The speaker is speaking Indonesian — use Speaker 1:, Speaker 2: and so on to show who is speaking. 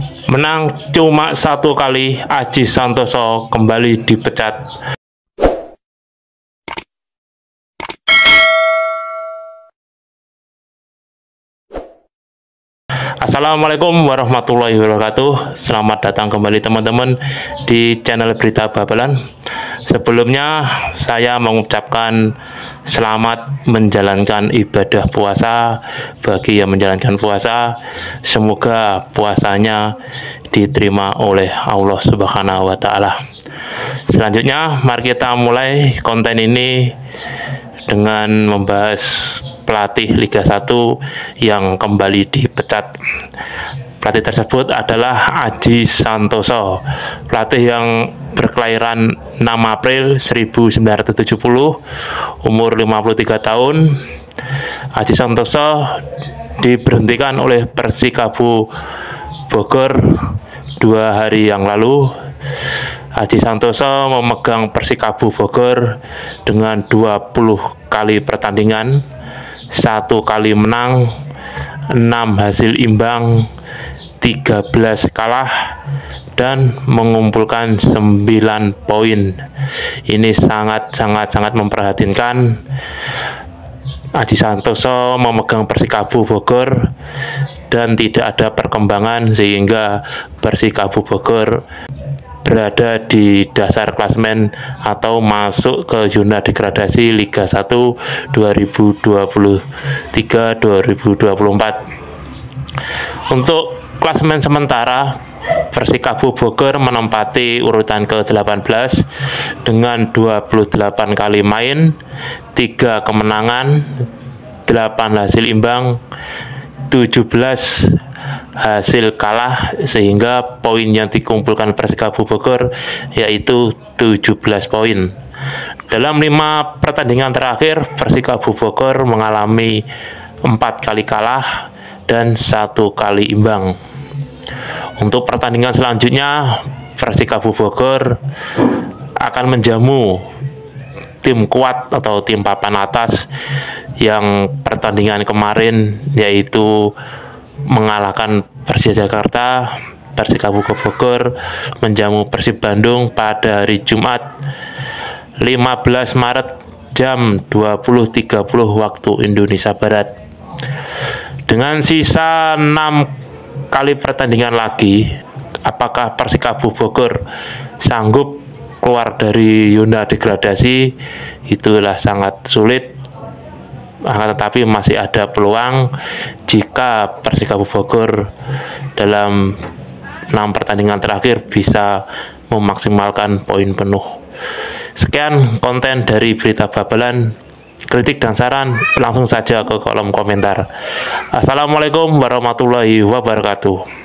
Speaker 1: Menang cuma 1 kali, Aji Santoso kembali dipecat. Assalamualaikum warahmatullahi wabarakatuh. Selamat datang kembali teman-teman di channel Berita Babalan. Sebelumnya saya mengucapkan selamat menjalankan ibadah puasa bagi yang menjalankan puasa. Semoga puasanya diterima oleh Allah Subhanahu wa Ta'ala. Selanjutnya mari kita mulai konten ini dengan membahas pelatih Liga 1 yang kembali dipecat. Pelatih tersebut adalah Aji Santoso, pelatih yang berkelahiran 6 April 1970, umur 53 tahun. Aji Santoso diberhentikan oleh Persikabo Bogor 2 hari yang lalu. Aji Santoso memegang Persikabo Bogor dengan 20 kali pertandingan, 1 kali menang, 6 hasil imbang, 13 kalah, dan mengumpulkan 9 poin. Ini sangat memprihatinkan. Aji Santoso memegang Persikabo Bogor dan tidak ada perkembangan sehingga Persikabo Bogor berada di dasar klasemen atau masuk ke zona degradasi Liga 1 2023-2024. Untuk klasemen sementara, Persikabo Bogor menempati urutan ke-18 dengan 28 kali main, 3 kemenangan, 8 hasil imbang, 17 hasil kalah, sehingga poin yang dikumpulkan Persikabo Bogor yaitu 17 poin. Dalam 5 pertandingan terakhir, Persikabo Bogor mengalami 4 kali kalah dan 1 kali imbang. Untuk pertandingan selanjutnya, Persikabo Bogor akan menjamu tim kuat atau tim papan atas yang pertandingan kemarin yaitu mengalahkan Persija Jakarta. Persikabo Bogor menjamu Persib Bandung pada hari Jumat 15 Maret jam 20.30 waktu Indonesia Barat. Dengan sisa 6 kali pertandingan lagi, apakah Persikabo Bogor sanggup keluar dari zona degradasi? Itulah sangat sulit. Tetapi masih ada peluang jika Persikabo Bogor dalam 6 pertandingan terakhir bisa memaksimalkan poin penuh. Sekian konten dari Berita Babalan. Kritik dan saran langsung saja ke kolom komentar. Assalamualaikum warahmatullahi wabarakatuh.